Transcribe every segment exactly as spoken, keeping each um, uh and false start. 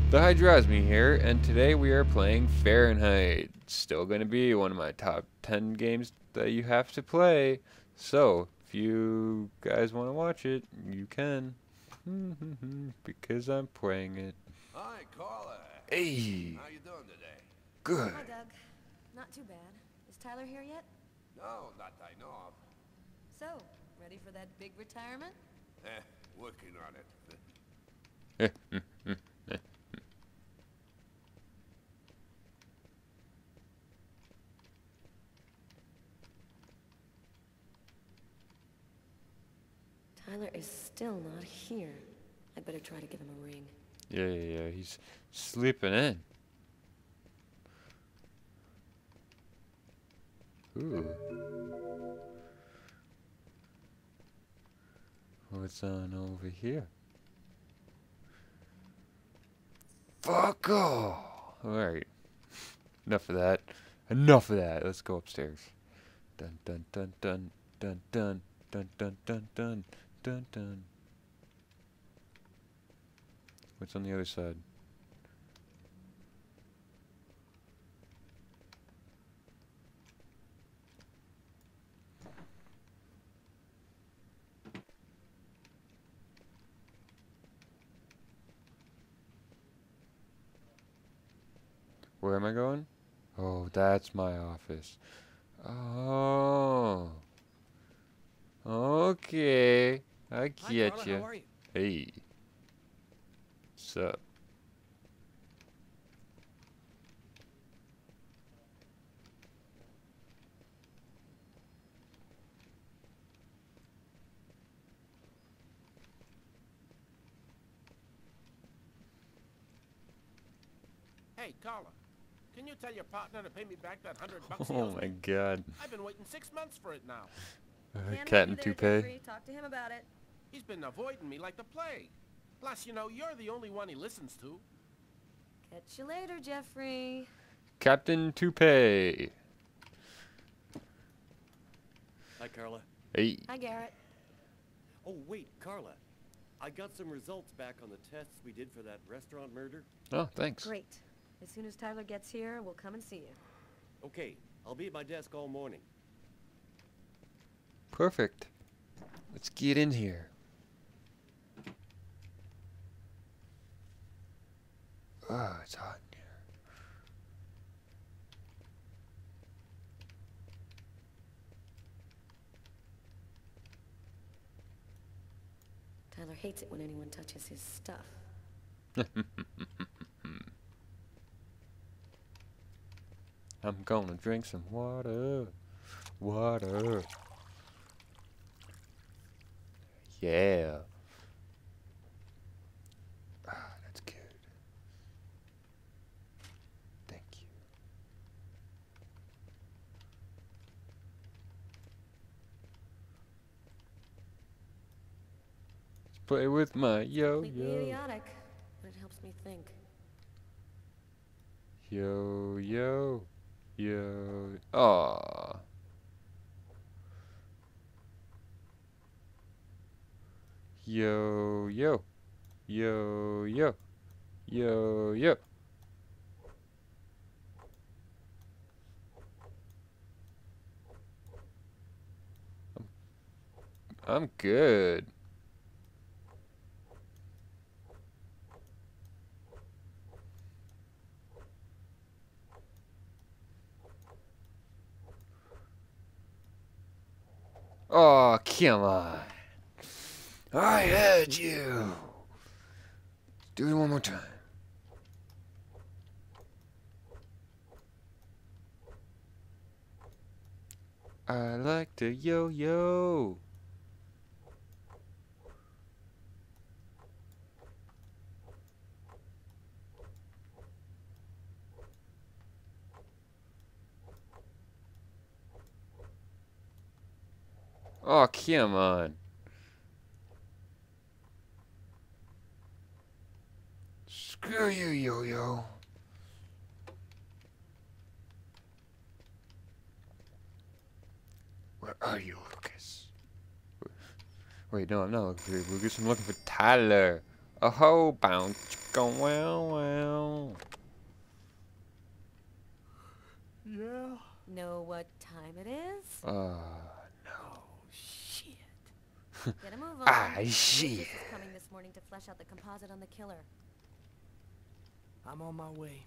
The Hydrosme here, and today we are playing Fahrenheit. Still going to be one of my top ten games that you have to play. So, if you guys want to watch it, you can. Because I'm playing it. Hi, Carla. Hey! How you doing today? Good. Hi, Doug. Not too bad. Is Tyler here yet? No, not that I know of. So, ready for that big retirement? Eh, working on it. Tyler is still not here. I'd better try to give him a ring. Yeah, yeah, yeah. He's sleeping in. Ooh. What's on over here? Fuck off! Alright. Enough of that. Enough of that. Let's go upstairs. Dun dun dun dun dun dun dun dun dun dun dun dun. What's on the other side? Where am I going? Oh, that's my office. Oh. Okay. I get Hi, Carla, you. how are you? Hey. What's up? Hey, Carla, can you tell your partner to pay me back that hundred bucks he Oh owes my me? god. I've been waiting six months for it now. Uh, Can't cat help and you there, toupee. Jeffrey. Talk to him about it. He's been avoiding me like the plague. Plus, you know, you're the only one he listens to. Catch you later, Jeffrey. Captain Toupee. Hi, Carla. Hey. Hi, Garrett. Oh, wait, Carla. I got some results back on the tests we did for that restaurant murder. Oh, thanks. Great. As soon as Tyler gets here, we'll come and see you. Okay, I'll be at my desk all morning. Perfect. Let's get in here. Oh, it's hot in here. Tyler hates it when anyone touches his stuff. I'm gonna drink some water. Water. Yeah. Ah, that's good. Thank you. Let's play with my yo Completely yo. idiotic, but it helps me think. Yo yo. Yo. Aw. Yo yo. Yo yo. Yo yo. I'm, I'm good. Oh, come on. I had you. Do it one more time. I like to yo-yo. Oh, come on. Screw you, yo-yo. Where are you, Lucas? Wait, no, I'm not looking for Lucas. I'm looking for Tyler. Oh ho, bounce. Go wow wow. Yeah? Know what time it is? Uh, Oh, shit. Get a move on. Ah, Regis shit. is coming this morning to flesh out the composite on the killer. I'm on my way.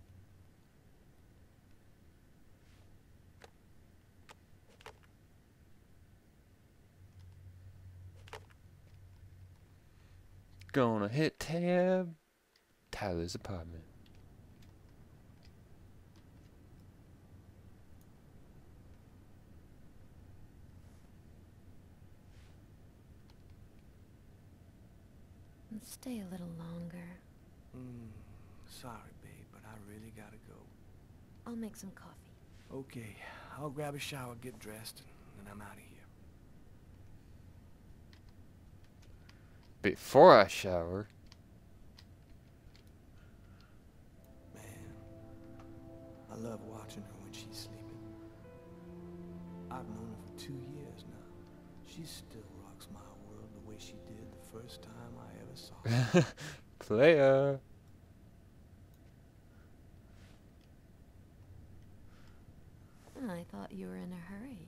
Gonna hit tab. Tyler's apartment. Stay a little longer. Mm, sorry, babe, but I really gotta go. I'll make some coffee. Okay, I'll grab a shower, get dressed, and then I'm out of here. Before I shower. Man, I love watching her when she's sleeping. I've known her for two years now. She still rocks my world the way she did the first time I ever saw her. Playa. I thought you were in a hurry.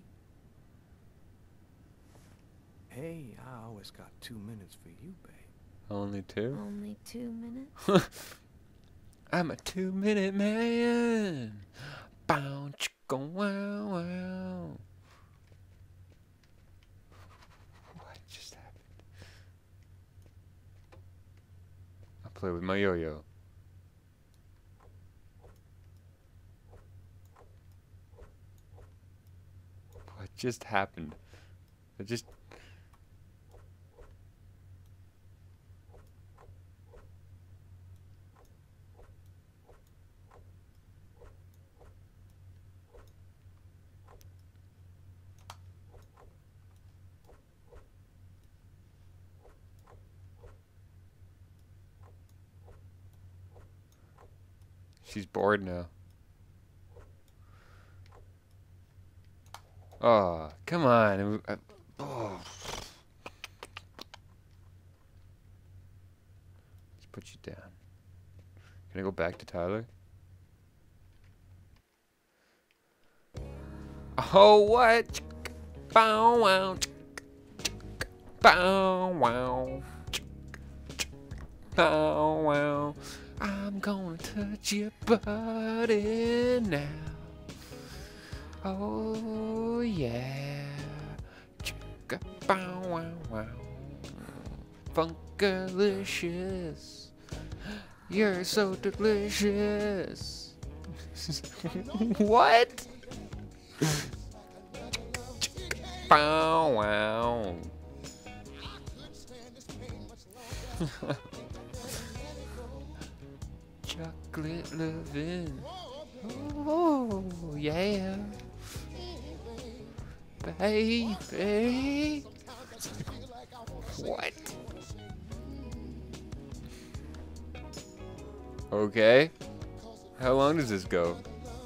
Hey, I always got two minutes for you, babe. Only two? Only two minutes? I'm a two minute man. Bow chicka wow wow. What just happened? I'll play with my yo yo. What just happened? It just. She's bored now. Oh, come on. Uh, oh. Let's put you down. Can I go back to Tyler? Oh, what? Bow wow. Bow wow. Bow wow. I'm gonna touch your body now. Oh yeah. Chicka bow wow wow. Funkalicious. You're so delicious. What? Bow wow. Chocolate loving. Oh yeah. Baby. What? Okay. How long does this go?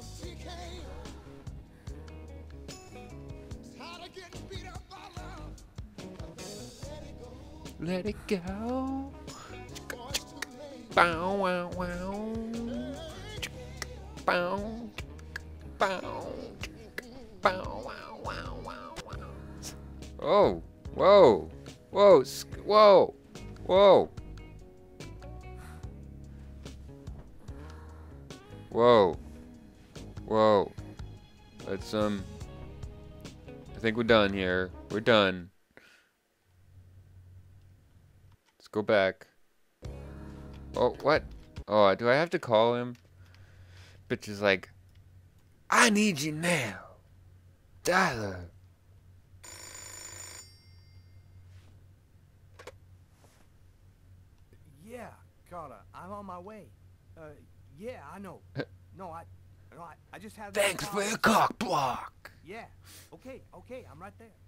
Let it go. Bow wow wow. Bow. Bow. Bow wow wow wow wow. Oh. Whoa. Whoa. Whoa. Whoa. Whoa. Whoa. Let's um I think we're done here. We're done. Let's go back. Oh, what? Oh, do I have to call him? Bitch is like, I need you now. Tyler. Yeah, Carla, I'm on my way. Uh, yeah, I know. No, I, no, I, I just have. Thanks for your cock block. Yeah. Okay, okay, I'm right there.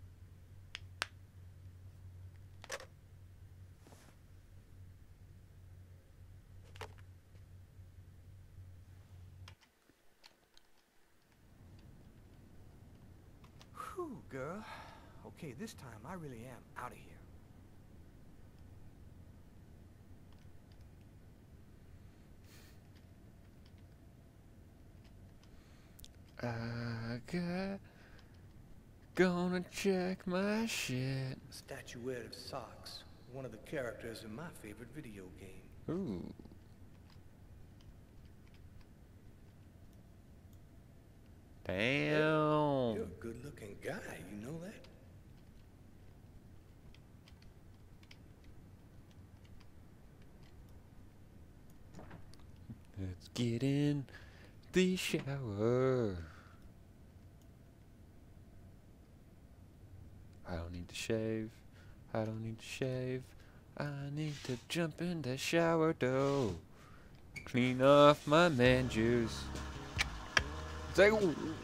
Whew, girl. Okay, this time I really am out of here. I got gonna check my shit. Statuette of Socks, one of the characters in my favorite video game. Ooh. Damn. You're a good-looking guy, you know that? Let's get in the shower. I don't need to shave. I don't need to shave. I need to jump in the shower though. Clean off my man juice. It's like,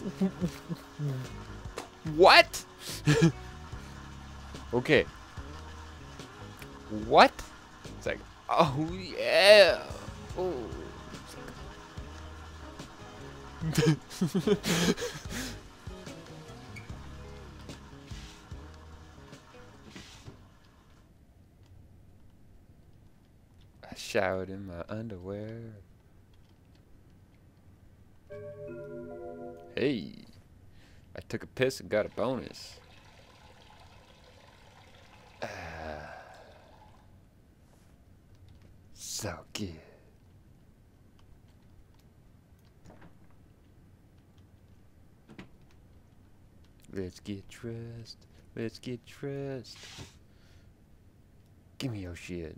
what? Okay. What? It's like, oh yeah. Oh. I showered in my underwear. Hey, I took a piss and got a bonus. Ah, so good. Let's get dressed. Let's get dressed. Give me your shit.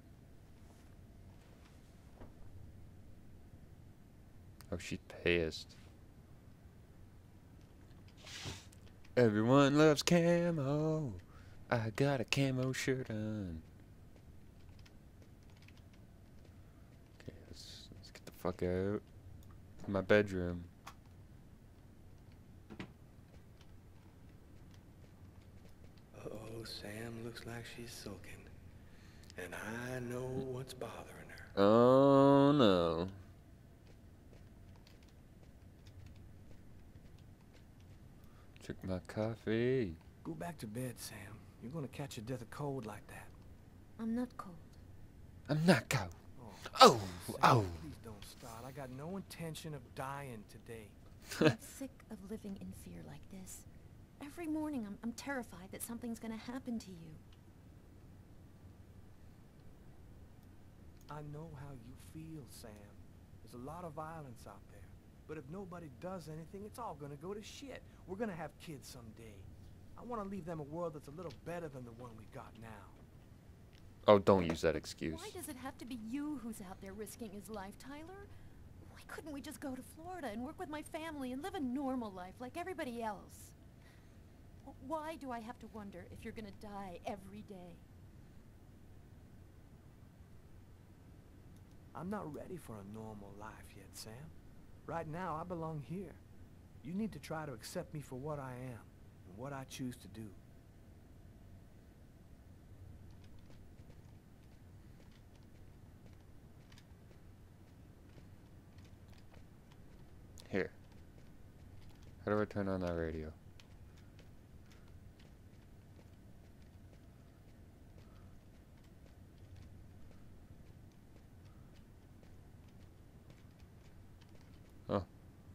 Oh, she's pissed. Everyone loves camo. I got a camo shirt on. Okay, let's, let's get the fuck out. My bedroom. Uh-oh, Sam looks like she's sulking. And I know what's bothering her. Oh no. Took my coffee. Go back to bed, Sam. You're gonna catch a death of cold like that. I'm not cold. I'm not cold. Oh, Oh, Sam, oh. please don't start. I got no intention of dying today. I'm sick of living in fear like this. Every morning I'm, I'm terrified that something's gonna happen to you. I know how you feel, Sam. There's a lot of violence out there. But if nobody does anything, it's all gonna go to shit. We're gonna have kids someday. I want to leave them a world that's a little better than the one we got now. Oh, don't use that excuse. Why does it have to be you who's out there risking his life, Tyler? Why couldn't we just go to Florida and work with my family and live a normal life like everybody else? Why do I have to wonder if you're gonna die every day? I'm not ready for a normal life yet, Sam. Right now, I belong here. You need to try to accept me for what I am and what I choose to do. Here. How do I turn on that radio? Oh.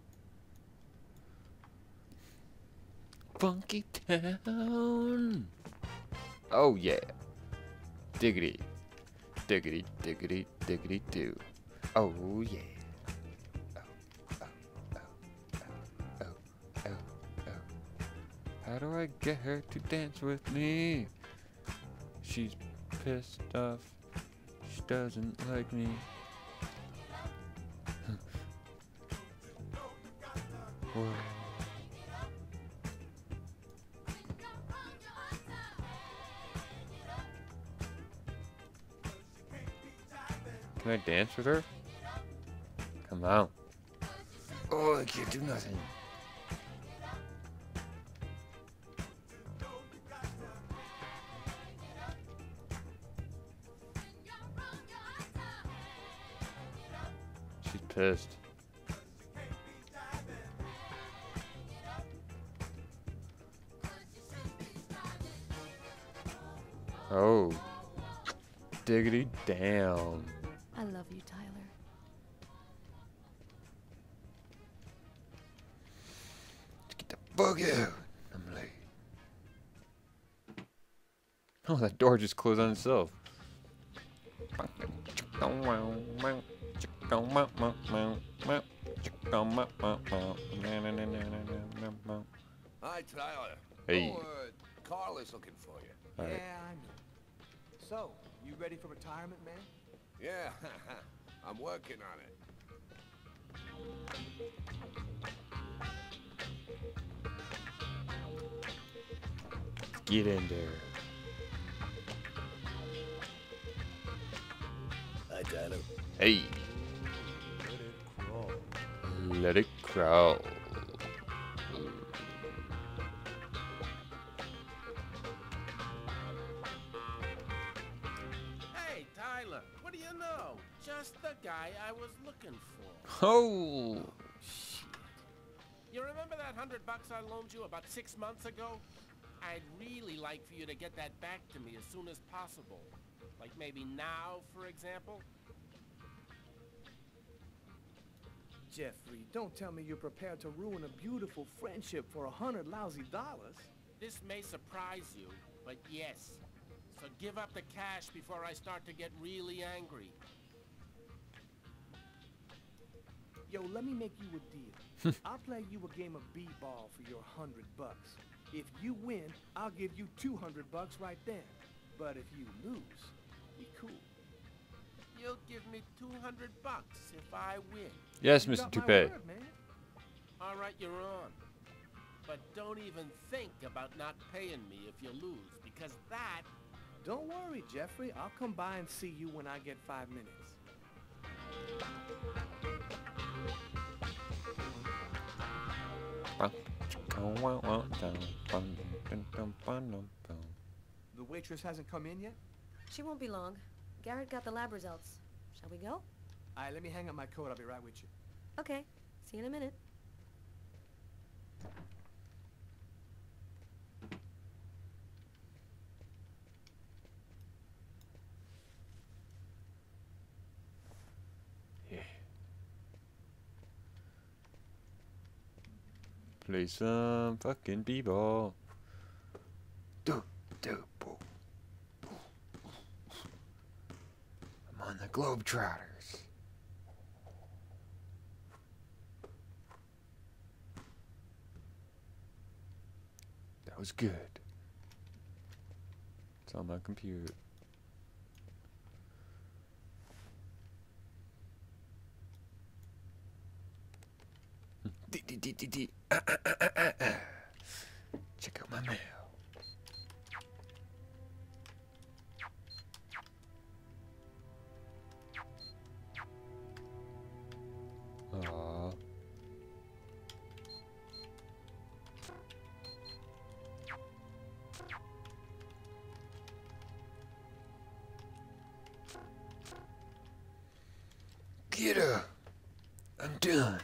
Funky Town. Oh yeah. Diggity. Diggity, diggity, diggity do. Oh yeah. Oh, oh, oh, oh, oh, oh. How do I get her to dance with me? She's pissed off. She doesn't like me. Whoa. Can I dance with her? Come on. Oh, I can't do nothing. She's pissed. Oh. Diggity damn. I love you, Tyler. Look out. I'm late. Oh, that door just closed on itself. Hi, Tyler. Hey. Oh, uh, Carl is looking for you. All right. Yeah, I know. So, you ready for retirement, man? Yeah, I'm working on it. Get in there. Hi, Tyler. Hey. Let it crawl. Hey, Tyler, what do you know? Just the guy I was looking for. Oh. You remember that hundred bucks I loaned you about six months ago? I'd really like for you to get that back to me as soon as possible. Like maybe now, for example? Jeffrey, don't tell me you're prepared to ruin a beautiful friendship for a hundred lousy dollars. This may surprise you, but yes. So give up the cash before I start to get really angry. Yo, let me make you a deal. I'll play you a game of b-ball for your hundred bucks. If you win, I'll give you two hundred bucks right then. But if you lose, we cool. You'll give me two hundred bucks if I win. Yes, You Mister got my Toupee. word, man. All right, you're on. But don't even think about not paying me if you lose, because that... Don't worry, Jeffrey. I'll come by and see you when I get five minutes. The waitress hasn't come in yet? She won't be long. Garrett got the lab results. Shall we go? All right, let me hang up my coat. I'll be right with you. Okay. See you in a minute. Play some fucking b-ball. Do, do, boo. I'm on the Globetrotters. That was good. It's on my computer. D -d -d -d -d. Ah, ah, ah, ah, ah, ah. Check out my mail. Aww. Get her. I'm done.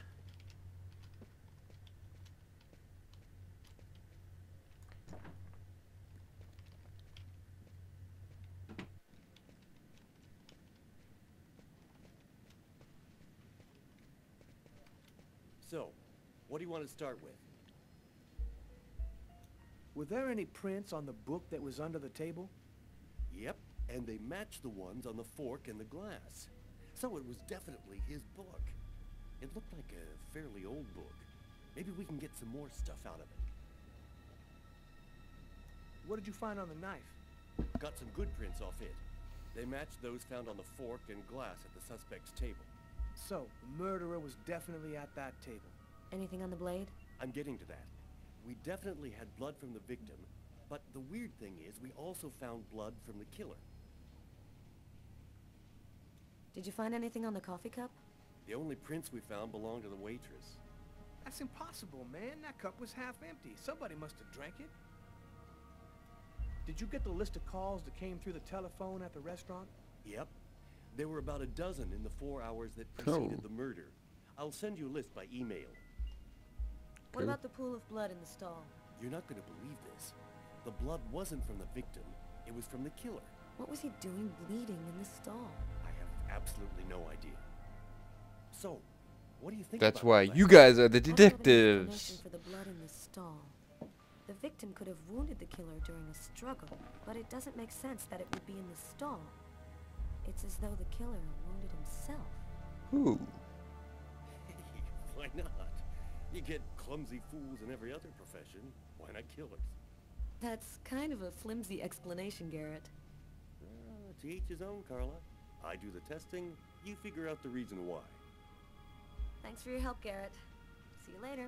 So, what do you want to start with? Were there any prints on the book that was under the table? Yep, and they match the ones on the fork and the glass. So it was definitely his book. It looked like a fairly old book. Maybe we can get some more stuff out of it. What did you find on the knife? Got some good prints off it. They matched those found on the fork and glass at the suspect's table. So, the murderer was definitely at that table. Anything on the blade? I'm getting to that. We definitely had blood from the victim, but the weird thing is we also found blood from the killer. Did you find anything on the coffee cup? The only prints we found belonged to the waitress. That's impossible, man. That cup was half empty. Somebody must have drank it. Did you get the list of calls that came through the telephone at the restaurant? Yep. There were about a dozen in the four hours that preceded Oh. the murder. I'll send you a list by email. What Okay. about the pool of blood in the stall? You're not going to believe this. The blood wasn't from the victim. It was from the killer. What was he doing bleeding in the stall? I have absolutely no idea. So, what do you think That's about why the you lab? guys are the I don't have any detectives. explanation for the blood in the stall. The victim could have wounded the killer during a struggle, but it doesn't make sense that it would be in the stall. It's as though the killer wounded himself. Ooh. Why not? You get clumsy fools in every other profession. Why not killers? That's kind of a flimsy explanation, Garrett. Uh, to each his own, Carla. I do the testing, you figure out the reason why. Thanks for your help, Garrett. See you later.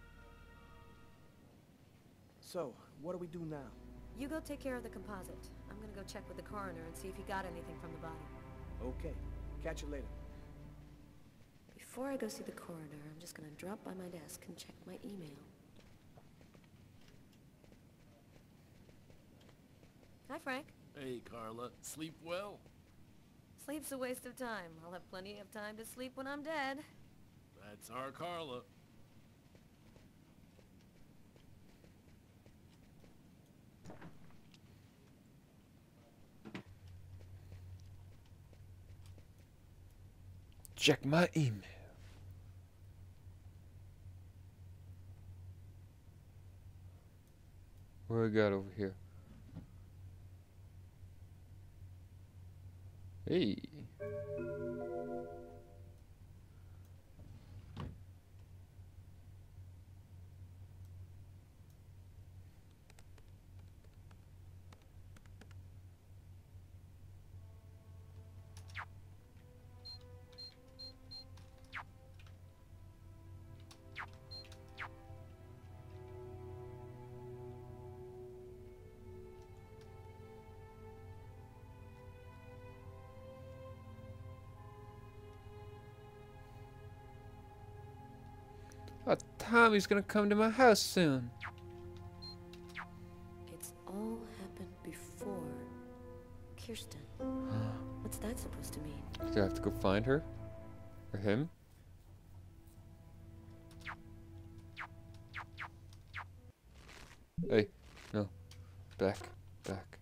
So, what do we do now? You go take care of the composite. I'm gonna go check with the coroner and see if he got anything from the body. Okay. Catch you later. Before I go see the coroner, I'm just gonna drop by my desk and check my email. Hi, Frank. Hey, Carla. Sleep well? Sleep's a waste of time. I'll have plenty of time to sleep when I'm dead. That's our Carla. Check my email. What we got over here? Hey. Oh, Tommy's gonna come to my house soon. It's all happened before. Kirsten. What's that supposed to mean? Do I have to go find her? Or him? Hey, no. Back, back.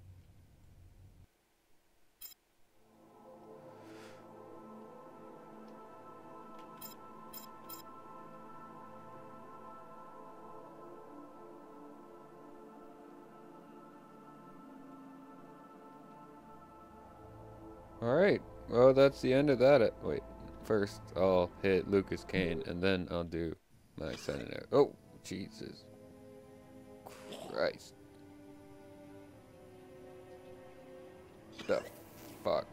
Alright, well that's the end of that. e- Wait, first I'll hit Lucas Kane and then I'll do my signing out. Oh, Jesus Christ. The fuck?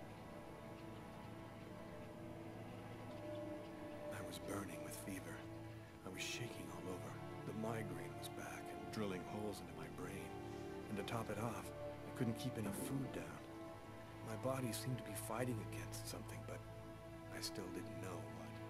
I was burning with fever. I was shaking all over. The migraine was back and drilling holes into my brain. And to top it off, I couldn't keep enough food down. My body seemed to be fighting against something, but I still didn't know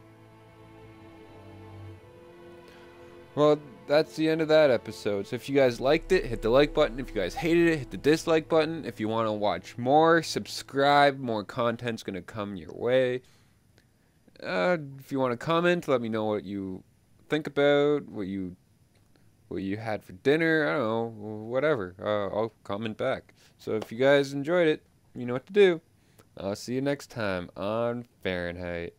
what. Well, that's the end of that episode. So if you guys liked it, hit the like button. If you guys hated it, hit the dislike button. If you want to watch more, subscribe. More content's going to come your way. Uh, if you want to comment, let me know what you think about, what you what you had for dinner. I don't know, whatever. Uh, I'll comment back. So if you guys enjoyed it, you know what to do. I'll see you next time on Fahrenheit.